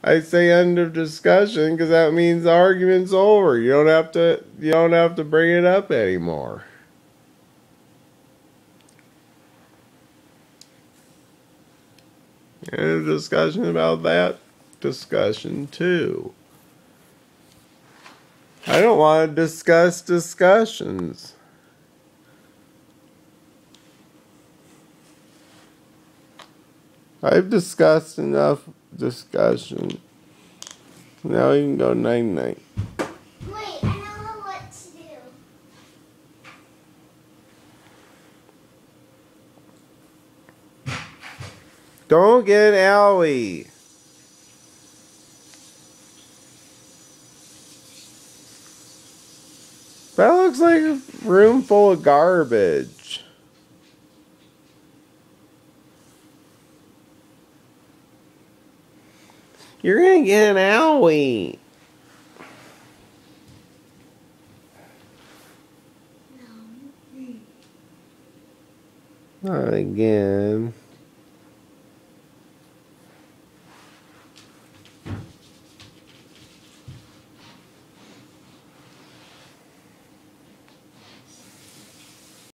I say end of discussion because that means the argument's over. You don't have to bring it up anymore. End of discussion about that discussion too. I don't want to discuss discussions. I've discussed enough discussion. Now you can go night-night. Wait, I know what to do. Don't get owie. That looks like a room full of garbage. You're gonna get an owie. No. Not again.